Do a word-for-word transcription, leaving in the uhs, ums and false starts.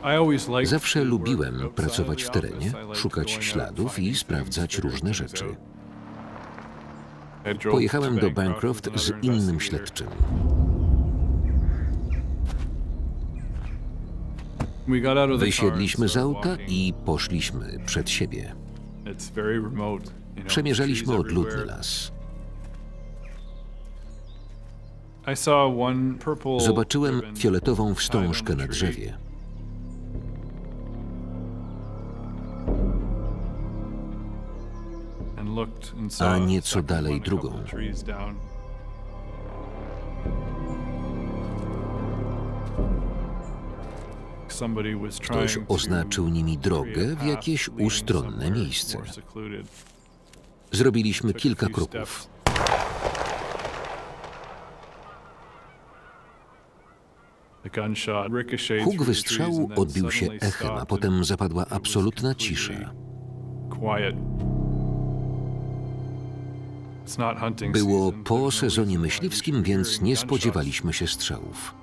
Zawsze lubiłem pracować w terenie, szukać śladów i sprawdzać różne rzeczy. Pojechałem do Bancroft z innym śledczym. Wysiedliśmy z auta i poszliśmy przed siebie. Przemierzaliśmy odludny las. Zobaczyłem fioletową wstążkę na drzewie. A nieco dalej drugą. Ktoś oznaczył nimi drogę w jakieś ustronne miejsce. Zrobiliśmy kilka kroków. Huk wystrzału odbił się echem, a potem zapadła absolutna cisza. Było po sezonie myśliwskim, więc nie spodziewaliśmy się strzałów.